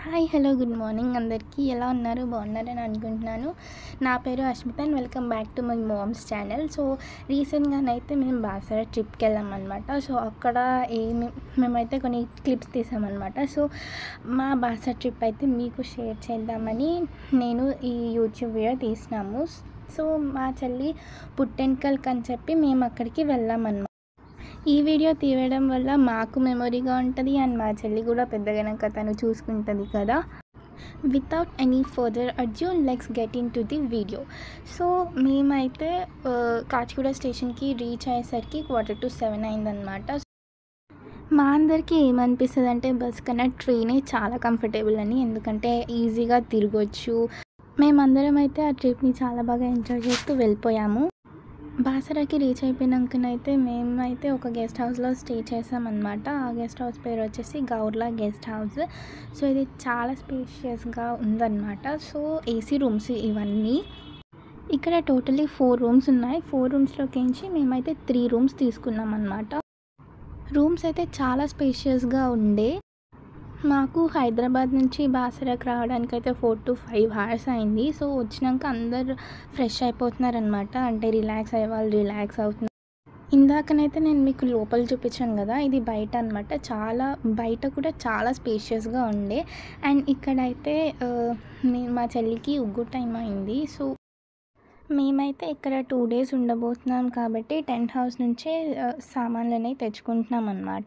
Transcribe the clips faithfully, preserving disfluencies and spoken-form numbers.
Hi hello good morning అందరికీ ఎలా ఉన్నారు బాగున్నారని అనుకుంటున్నాను. నా పేరు Ashmita and welcome back to my mom's channel. So రీసెంట్గానైతే మేము బాసర ట్రిప్కి వెళ్ళామన్నమాట. సో అక్కడ ఏమి మేమైతే కొన్ని క్లిప్స్ తీసామన్నమాట. సో మా బాసర ట్రిప్ అయితే మీకు షేర్ చేద్దామని నేను ఈ యూట్యూబ్ వీడియో తీసినాము. సో మా చెల్లి పుట్టెంకల్కి అని చెప్పి మేము అక్కడికి వెళ్ళామన్నమాట. ఈ వీడియో తీయడం వల్ల మాకు మెమొరీగా ఉంటుంది అండ్ మా చెల్లి కూడా పెద్దగైనాక తను చూసుకుంటుంది కదా. Without any further adieu let's get into the video. So మేమైతే కాచిగూడ స్టేషన్కి రీచ్ అయ్యేసరికి క్వార్టర్ టు సెవెన్ అయిందనమాట. మా అందరికీ ఏమనిపిస్తుంది అంటే బస్ కన్నా ట్రైనే చాలా కంఫర్టబుల్ అని, ఎందుకంటే ఈజీగా తిరగొచ్చు. మేమందరం అయితే ఆ ట్రిప్ని చాలా బాగా ఎంజాయ్ చేస్తూ వెళ్ళిపోయాము. బాసరాకి రీచ్ అయిపోయినాకనైతే మేమైతే ఒక గెస్ట్ హౌస్లో స్టే చేసామన్నమాట. ఆ గెస్ట్ హౌస్ పేరు వచ్చేసి గౌర్లా గెస్ట్ హౌస్. సో ఇది చాలా స్పేషియస్గా ఉందన్నమాట. సో ఏసీ రూమ్స్ ఇవన్నీ. ఇక్కడ టోటలీ ఫోర్ రూమ్స్ ఉన్నాయి. ఫోర్ రూమ్స్లోకించి మేమైతే త్రీ రూమ్స్ తీసుకున్నాం అన్నమాట. రూమ్స్ అయితే చాలా స్పేషియస్గా ఉండే. మాకు హైదరాబాద్ నుంచి బాసరాకి రావడానికి అయితే ఫోర్ టు ఫైవ్ అవర్స్ అయింది. సో వచ్చినాక అందరు ఫ్రెష్ అయిపోతున్నారనమాట. అంటే రిలాక్స్ అయ్యే వాళ్ళు రిలాక్స్ అవుతున్నారు. ఇందాకనైతే నేను మీకు లోపల చూపించాను కదా, ఇది బయట అనమాట. చాలా బయట కూడా చాలా స్పేషియస్గా ఉండే. అండ్ ఇక్కడైతే నేను మా చెల్లికి ఉగ్గు టైం అయింది. సో మేమైతే ఇక్కడ టూ డేస్ ఉండబోతున్నాం కాబట్టి టెంట్ హౌస్ నుంచే సామాన్లు అనేవి తెచ్చుకుంటున్నాం అన్నమాట.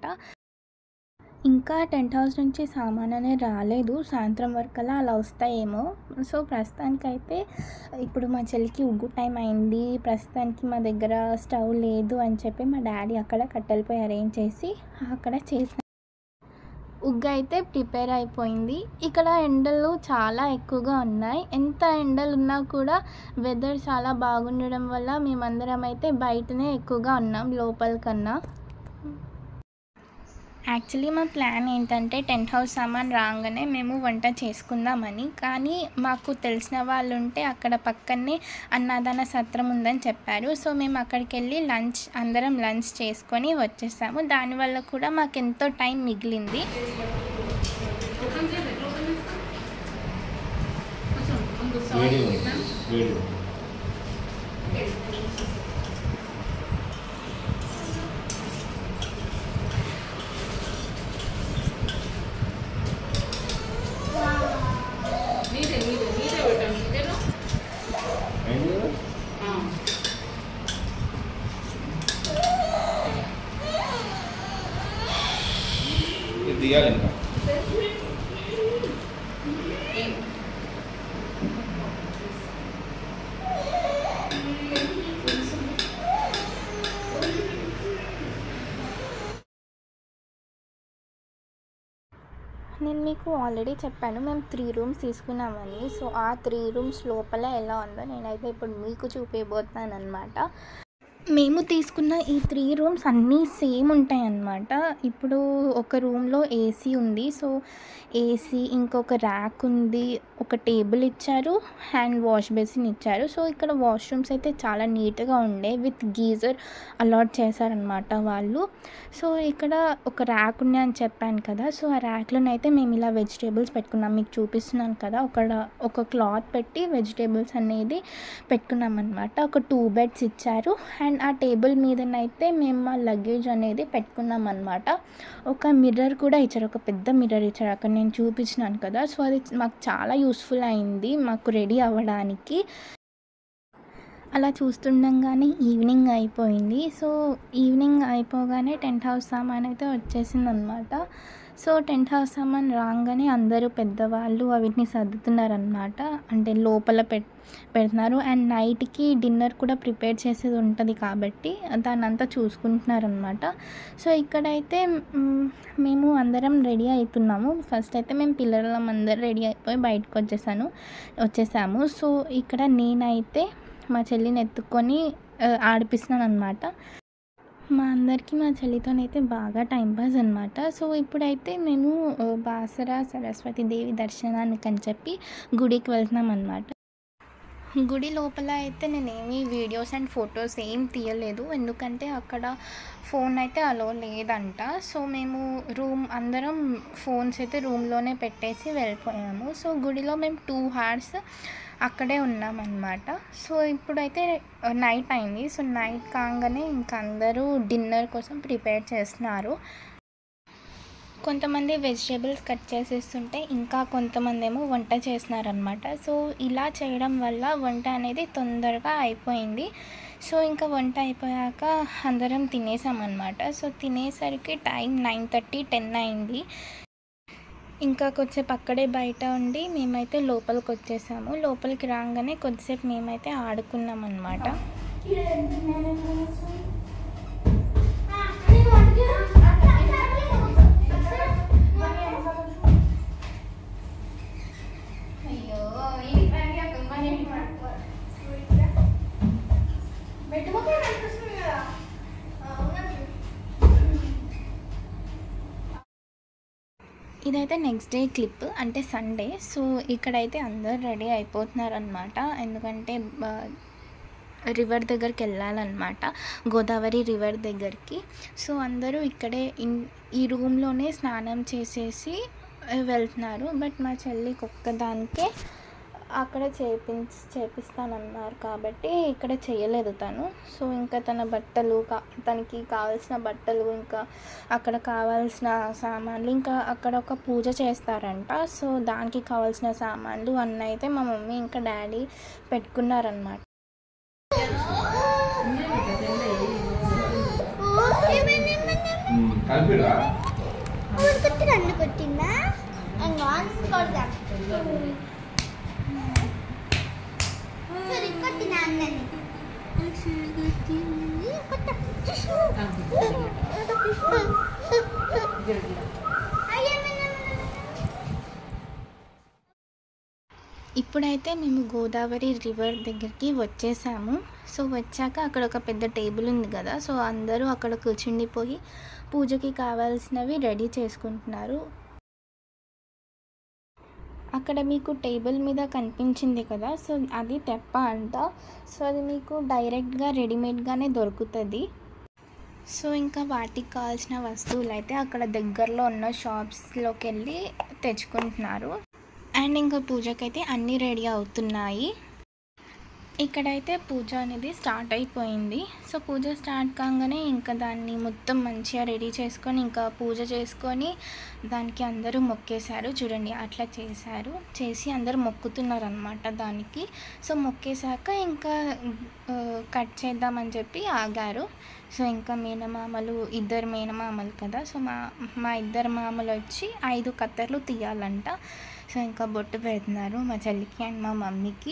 ఇంకా టెంట్ హౌస్ నుంచి సామాన్ అనేది రాలేదు. సాయంత్రం వరకల్లా అలా వస్తాయేమో. సో ప్రస్తుతానికైతే ఇప్పుడు మా చెల్లికి ఉగ్గు టైం అయింది. ప్రస్తుతానికి మా దగ్గర స్టవ్ లేదు అని చెప్పి మా డాడీ అక్కడ కట్టెలపై అరేంజ్ చేసి అక్కడ చేసిన ఉగ్గు అయితే ప్రిపేర్ అయిపోయింది. ఇక్కడ ఎండలు చాలా ఎక్కువగా ఉన్నాయి. ఎంత ఎండలు ఉన్నా కూడా వెదర్ చాలా బాగుండడం వల్ల మేమందరం అయితే బయటనే ఎక్కువగా ఉన్నాం లోపల కన్నా. యాక్చువల్లీ మా ప్లాన్ ఏంటంటే టెంట్ హౌస్ సామాన్ రాగానే మేము వంట చేసుకుందామని. కానీ మాకు తెలిసిన వాళ్ళు ఉంటే అక్కడ పక్కనే అన్నదాన సత్రం ఉందని చెప్పారు. సో మేము అక్కడికి వెళ్ళి లంచ్ అందరం లంచ్ చేసుకొని వచ్చేసాము. దానివల్ల కూడా మాకు ఎంతో టైం మిగిలింది. దిగాలి ఇంకా నేను మీకు ఆల్రెడీ చెప్పాను మేము త్రీ రూమ్స్ తీసుకున్నామని. సో ఆ త్రీ రూమ్స్ లోపల ఎలా ఉందో నేనైతే ఇప్పుడు మీకు చూపించబోతున్నాను అనమాట. మేము తీసుకున్న ఈ త్రీ రూమ్స్ అన్నీ సేమ్ ఉంటాయి అన్నమాట. ఇప్పుడు ఒక రూమ్లో ఏసీ ఉంది. సో ఏసీ, ఇంకొక ర్యాక్ ఉంది, ఒక టేబుల్ ఇచ్చారు, హ్యాండ్ వాష్ బేసిన్ ఇచ్చారు. సో ఇక్కడ వాష్రూమ్స్ అయితే చాలా నీట్గా ఉండే, విత్ గీజర్ అలాట్ చేశారనమాట వాళ్ళు. సో ఇక్కడ ఒక ర్యాక్ ఉంది అని చెప్పాను కదా. సో ఆ ర్యాక్లోనైతే మేము ఇలా వెజిటేబుల్స్ పెట్టుకున్నాం. మీకు చూపిస్తున్నాను కదా, ఒక ఒక క్లాత్ పెట్టి వెజిటేబుల్స్ అనేది పెట్టుకున్నాం అనమాట. ఒక టూ బెడ్స్ ఇచ్చారు. అండ్ ఆ టేబుల్ మీదనైతే మేము మా లగేజ్ అనేది పెట్టుకున్నాం అనమాట. ఒక మిర్రర్ కూడా ఇచ్చారు, ఒక పెద్ద మిర్రర్ ఇచ్చారు. అక్కడ నేను చూపించినాను కదా. సో అది మాకు చాలా యూస్ఫుల్ అయింది మాకు రెడీ అవ్వడానికి. అలా చూస్తుండగానే ఈవినింగ్ అయిపోయింది. సో ఈవినింగ్ అయిపోగానే టెంట్ హౌస్ సామాన్ అయితే వచ్చేసింది అనమాట. సో టెంట్ హౌస్ సామాన్ రాగానే అందరూ పెద్దవాళ్ళు వీటిని సర్దుతున్నారనమాట. అంటే లోపల పెట్ పెడుతున్నారు అండ్ నైట్కి డిన్నర్ కూడా ప్రిపేర్ చేసేది ఉంటుంది కాబట్టి దాన్ని అంతా చూసుకుంటున్నారనమాట. సో ఇక్కడైతే మేము అందరం రెడీ అవుతున్నాము. ఫస్ట్ అయితే మేము పిల్లలం అందరం రెడీ అయిపోయి బయటకు వచ్చేసాను వచ్చేసాము సో ఇక్కడ నేనైతే మా చెల్లిని ఎత్తుకొని ఆడిపిస్తున్నాను అనమాట. మా అందరికీ మా చెల్లితోనైతే బాగా టైంపాస్ అనమాట. సో ఇప్పుడైతే మేము బాసర సరస్వతి దేవి దర్శనానికి అని చెప్పి గుడికి వెళ్తున్నాం అనమాట. గుడి లోపల అయితే నేనేమి వీడియోస్ అండ్ ఫొటోస్ ఏం తీయలేదు, ఎందుకంటే అక్కడ ఫోన్ అయితే అలో లేదంట. సో మేము రూమ్ అందరం ఫోన్స్ అయితే రూమ్లోనే పెట్టేసి వెళ్ళిపోయాము. సో గుడిలో మేము టూ అవర్స్ అక్కడే ఉన్నామన్నమాట. సో ఇప్పుడైతే నైట్ అయింది. సో నైట్ కాగానే ఇంక అందరూ డిన్నర్ కోసం ప్రిపేర్ చేస్తున్నారు. కొంతమంది వెజిటేబుల్స్ కట్ చేసేస్తుంటే ఇంకా కొంతమంది ఏమో వంట చేస్తున్నారనమాట. సో ఇలా చేయడం వల్ల వంట అనేది తొందరగా అయిపోయింది. సో ఇంకా వంట అయిపోయాక అందరం తినేసామన్నమాట. సో తినేసరికి టైం నైన్ థర్టీ టెన్ అయింది. ఇంకా కొద్దిసేపు అక్కడే బయట ఉండి మేమైతే లోపలికి వచ్చేసాము. లోపలికి రాగానే కొద్దిసేపు మేమైతే ఆడుకున్నాం అన్నమాట. ఇదైతే నెక్స్ట్ డే క్లిప్, అంటే సండే. సో ఇక్కడైతే అందరు రెడీ అయిపోతున్నారనమాట, ఎందుకంటే రివర్ దగ్గరికి వెళ్ళాలన్నమాట, గోదావరి రివర్ దగ్గరికి. సో అందరూ ఇక్కడే ఈ రూమ్లోనే స్నానం చేసేసి వెళ్తున్నారు. బట్ మా చెల్లికి ఒక్కదానికే అక్కడ చేపి చేపిస్తానన్నారు కాబట్టి ఇక్కడ చేయలేదు తను. సో ఇంకా తన బట్టలు కా తనకి కావాల్సిన బట్టలు, ఇంకా అక్కడ కావాల్సిన సామాన్లు, ఇంకా అక్కడ ఒక పూజ చేస్తారంట. సో దానికి కావాల్సిన సామాన్లు అన్నీ అయితే మా మమ్మీ ఇంకా డాడీ పెట్టుకున్నారనమాట. ఇప్పుడైతే మేము గోదావరి రివర్ దగ్గరికి వచ్చేసాము. సో వచ్చాక అక్కడ ఒక పెద్ద టేబుల్ ఉంది కదా, సో అందరూ అక్కడ కూర్చుండిపోయి పూజకి కావాల్సినవి రెడీ చేసుకుంటున్నారు. అక్కడ మీకు టేబుల్ మీద కనిపించింది కదా, సో అది తెప్ప అంట. సో అది మీకు డైరెక్ట్గా రెడీమేడ్గానే దొరుకుతుంది. సో ఇంకా వాటికి కావాల్సిన వస్తువులు అయితే అక్కడ దగ్గరలో ఉన్న షాప్స్లోకి వెళ్ళి తెచ్చుకుంటున్నారు. అండ్ ఇంకా పూజకైతే అన్నీ రెడీ అవుతున్నాయి. ఇక్కడైతే పూజ అనేది స్టార్ట్ అయిపోయింది. సో పూజ స్టార్ట్ కాగానే ఇంకా దాన్ని మొత్తం మంచిగా రెడీ చేసుకొని ఇంకా పూజ చేసుకొని దానికి అందరూ మొక్కేశారు. చూడండి అట్లా చేశారు, చేసి అందరూ మొక్కుతున్నారు అనమాట దానికి. సో మొక్కేశాక ఇంకా కట్ చేద్దామని చెప్పి ఆగారు. సో ఇంకా మేనమామలు, ఇద్దరు మేనమామలు కదా, సో మా మా ఇద్దరు మామలు వచ్చి ఐదు కత్తెర్లు తీయాలంట. సో ఇంకా బొట్టు పెడుతున్నారు మా చెల్లికి అండ్ మా మమ్మీకి.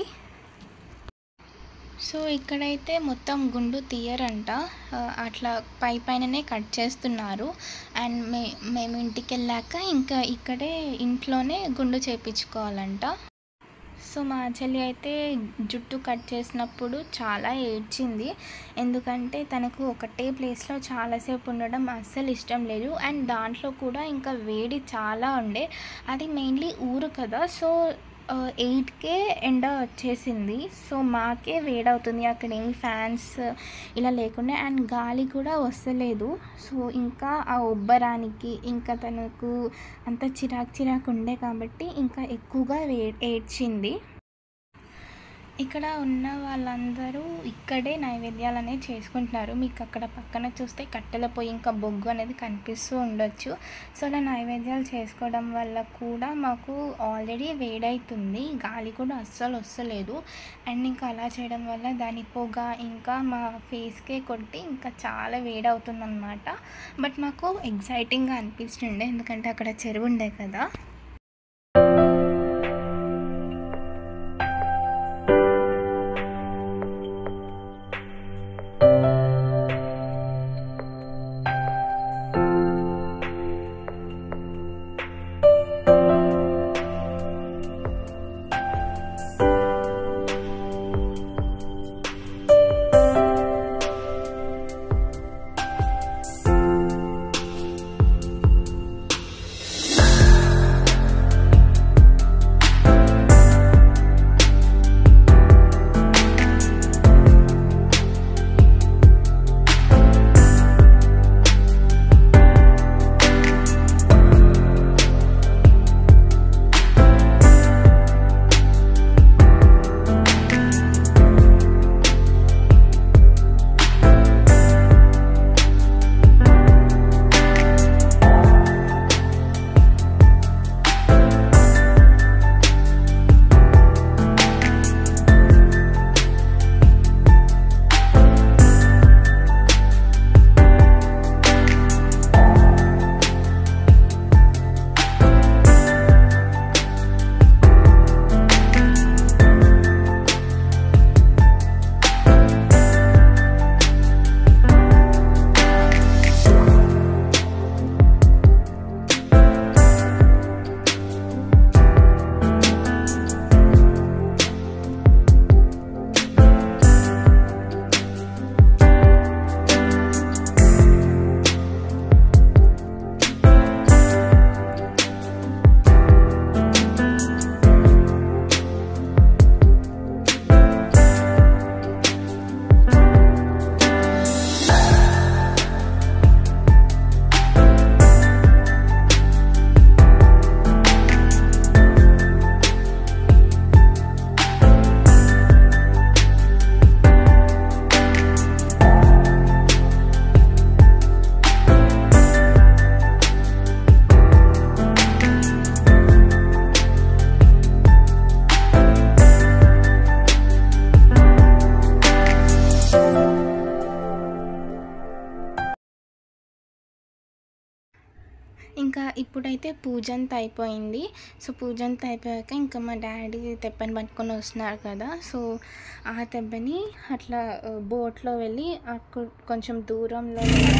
సో ఇక్కడైతే మొత్తం గుండు తీయరంట, అట్లా పై పైననే కట్ చేస్తున్నారు. అండ్ మే మేము ఇంటికి వెళ్ళాక ఇంకా ఇక్కడే ఇంట్లోనే గుండు చేయించుకోవాలంట. సో మా చెల్లి అయితే జుట్టు కట్ చేసినప్పుడు చాలా ఏడ్చింది, ఎందుకంటే తనకు ఒకటే ప్లేస్లో చాలాసేపు ఉండడం అస్సలు ఇష్టం లేదు. అండ్ దాంట్లో కూడా ఇంకా వేడి చాలా ఉండే, అది మెయిన్లీ ఊరు కదా. సో ఎయిట్కే ఎండ వచ్చేసింది. సో మాకే వేడవుతుంది, అక్కడ ఏమి ఫ్యాన్స్ ఇలా లేకుండా, అండ్ గాలి కూడా వస్తలేదు. సో ఇంకా ఆ ఉబ్బరానికి ఇంకా తనకు అంత చిరాకు చిరాకు ఉండే కాబట్టి ఇంకా ఎక్కువగా వే ఏడ్చింది. ఇక్కడ ఉన్న వాళ్ళందరూ ఇక్కడే నైవేద్యాలు అనేవి చేసుకుంటున్నారు. మీకు అక్కడ పక్కన చూస్తే కట్టెల పొయ్యి ఇంకా బొగ్గు అనేది కనిపిస్తూ ఉండొచ్చు. సో అలా నైవేద్యాలు చేసుకోవడం వల్ల కూడా మాకు ఆల్రెడీ వేడవుతుంది, గాలి కూడా అస్సలు వస్తలేదు. అండ్ ఇంకా అలా చేయడం వల్ల దాని పొగ ఇంకా మా ఫేస్కే కొట్టి ఇంకా చాలా వేడవుతుంది అనమాట. బట్ మాకు ఎగ్జైటింగ్గా అనిపిస్తుండే, ఎందుకంటే అక్కడ చెరువు ఉండే కదా. ఇంకా ఇప్పుడైతే పూజ అంతా అయిపోయింది. సో పూజ అంతా అయిపోయాక ఇంకా మా డాడీ తెప్పని పట్టుకొని వస్తున్నారు కదా. సో ఆ తెప్పని అట్లా బోట్లో వెళ్ళి అక్కడ కొంచెం దూరంలో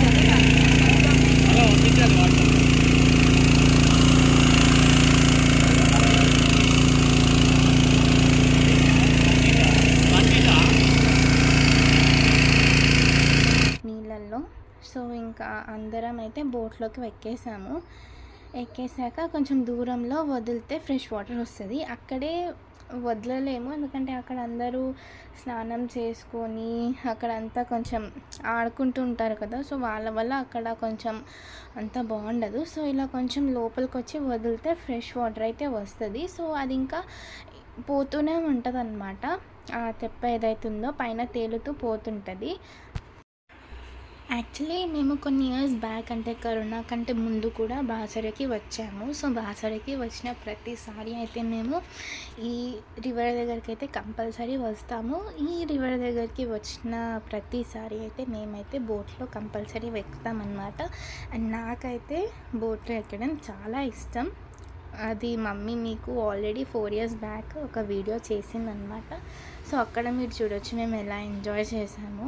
నీళ్ళల్లో. సో ఇంకా అందరం అయితే బోట్లోకి ఎక్కేసాము. ఎక్కేసాక కొంచెం దూరంలో వదిలితే ఫ్రెష్ వాటర్ వస్తుంది. అక్కడే వదలలేము, ఎందుకంటే అక్కడ అందరూ స్నానం చేసుకొని అక్కడంతా కొంచెం ఆడుకుంటూ ఉంటారు కదా. సో వాళ్ళ వల్ల అక్కడ కొంచెం అంత బాగుండదు. సో ఇలా కొంచెం లోపలికి వచ్చి వదిలితే ఫ్రెష్ వాటర్ అయితే వస్తుంది. సో అది ఇంకా పోతూనే ఉంటుంది అన్నమాట. ఆ తెప్ప ఏదైతే ఉందో పైన తేలుతూ పోతుంటుంది. యాక్చువల్లీ మేము కొన్ని ఇయర్స్ బ్యాక్, అంటే కరోనా కంటే ముందు కూడా బాసరకి వచ్చాము. సో బాసరకి వచ్చిన ప్రతిసారి అయితే మేము ఈ రివర్ దగ్గరికి అయితే కంపల్సరీ వస్తాము. ఈ రివర్ దగ్గరికి వచ్చిన ప్రతిసారి అయితే మేమైతే బోట్లో కంపల్సరీ ఎక్కుతామన్నమాట. అండ్ నాకైతే బోట్లో ఎక్కడం చాలా ఇష్టం. అది మమ్మీ మీకు ఆల్రెడీ ఫోర్ ఇయర్స్ బ్యాక్ ఒక వీడియో చేసిందనమాట. సో అక్కడ మీరు చూడొచ్చు మేము ఎలా ఎంజాయ్ చేసాము.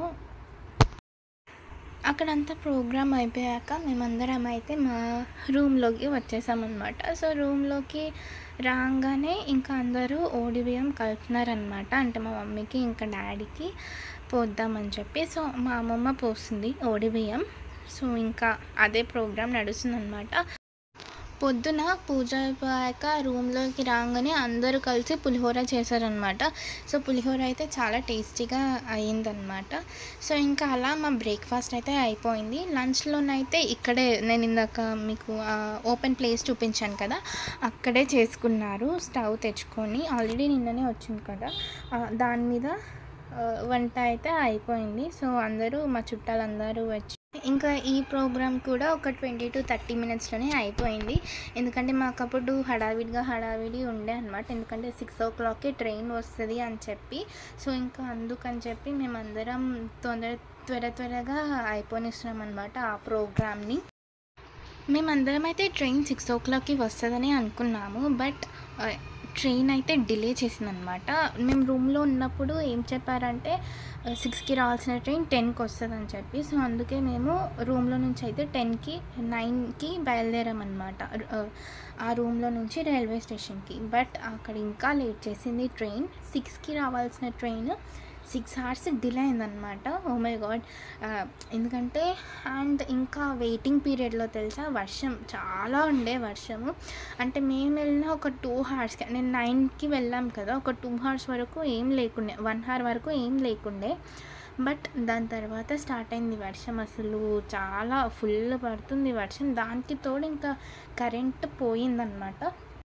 అక్కడంతా ప్రోగ్రామ్ అయిపోయాక మేమందరం అయితే మా రూమ్లోకి వచ్చేసామన్నమాట. సో రూమ్లోకి రాగానే ఇంకా అందరూ ఓడి బియ్యం కలుపుతున్నారనమాట. అంటే మా మమ్మీకి ఇంకా డాడీకి పోద్దామని చెప్పి. సో మా అమ్మమ్మ పోస్తుంది ఓడి బియ్యం. సో ఇంకా అదే ప్రోగ్రామ్ నడుస్తుందన్నమాట. పొద్దున పూజ అయిపోయాక రూమ్లోకి రాగానే అందరూ కలిసి పులిహోర చేశారనమాట. సో పులిహోర అయితే చాలా టేస్టీగా అయ్యిందనమాట. సో ఇంకా అలా మా బ్రేక్ఫాస్ట్ అయితే అయిపోయింది. లంచ్లోనైతే ఇక్కడే నేను ఇందాక మీకు ఓపెన్ ప్లేస్ చూపించాను కదా, అక్కడే చేసుకున్నారు. స్టవ్ తెచ్చుకొని ఆల్రెడీ నిన్ననే వచ్చింది కదా, దాని మీద వంట అయితే అయిపోయింది. సో అందరూ మా చుట్టాలందరూ వచ్చి ఇంకా ఈ ప్రోగ్రామ్ కూడా ఒక ట్వంటీ టు థర్టీ మినిట్స్లోనే అయిపోయింది. ఎందుకంటే మాకు అప్పుడు హడావిడిగా హడావిడి ఉండే అనమాట. ఎందుకంటే సిక్స్ ఓ క్లాక్కి ట్రైన్ వస్తుంది అని చెప్పి. సో ఇంకా అందుకని చెప్పి మేమందరం తొందర త్వర త్వరగా అయిపోనిస్తున్నాం అనమాట ఆ ప్రోగ్రామ్ని. మేమందరం అయితే ట్రైన్ సిక్స్ ఓ క్లాక్కి వస్తుందని అనుకున్నాము. బట్ ట్రైన్ అయితే డిలే చేసిందనమాట. మేము రూమ్లో ఉన్నప్పుడు ఏం చెప్పారంటే సిక్స్కి రావాల్సిన ట్రైన్ టెన్కి వస్తుందని చెప్పి. సో అందుకే మేము రూమ్లో నుంచి అయితే టెన్కి నైన్కి బయలుదేరామన్నమాట ఆ రూమ్లో నుంచి రైల్వే స్టేషన్కి. బట్ అక్కడ ఇంకా లేట్ చేసింది ట్రైన్. సిక్స్కి రావాల్సిన ట్రైన్ సిక్స్ అవర్స్ డిలే అయిందనమాట. Oh my god. ఎందుకంటే అండ్ ఇంకా వెయిటింగ్ పీరియడ్లో తెలుసా వర్షం చాలా ఉండే వర్షము. అంటే మేము వెళ్ళిన ఒక టూ అవర్స్కి, నేను నైన్కి వెళ్ళాం కదా, ఒక టూ అవర్స్ వరకు ఏం లేకుండే, వన్ అవర్ వరకు ఏం లేకుండే. బట్ దాని తర్వాత స్టార్ట్ అయింది వర్షం. అసలు చాలా ఫుల్ పడుతుంది వర్షం. దానికి తోడు ఇంకా కరెంట్ పోయిందనమాట.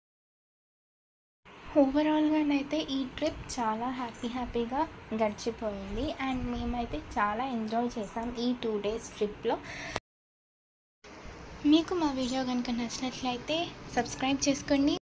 ఓవరాల్గానైతే ఈ ట్రిప్ చాలా హ్యాపీ హ్యాపీగా గడిచిపోయింది. అండ్ మేమైతే చాలా ఎంజాయ్ చేసాం ఈ టూ డేస్ ట్రిప్లో. మీకు మా వీడియో కనుక నచ్చినట్లయితే సబ్స్క్రైబ్ చేసుకోండి,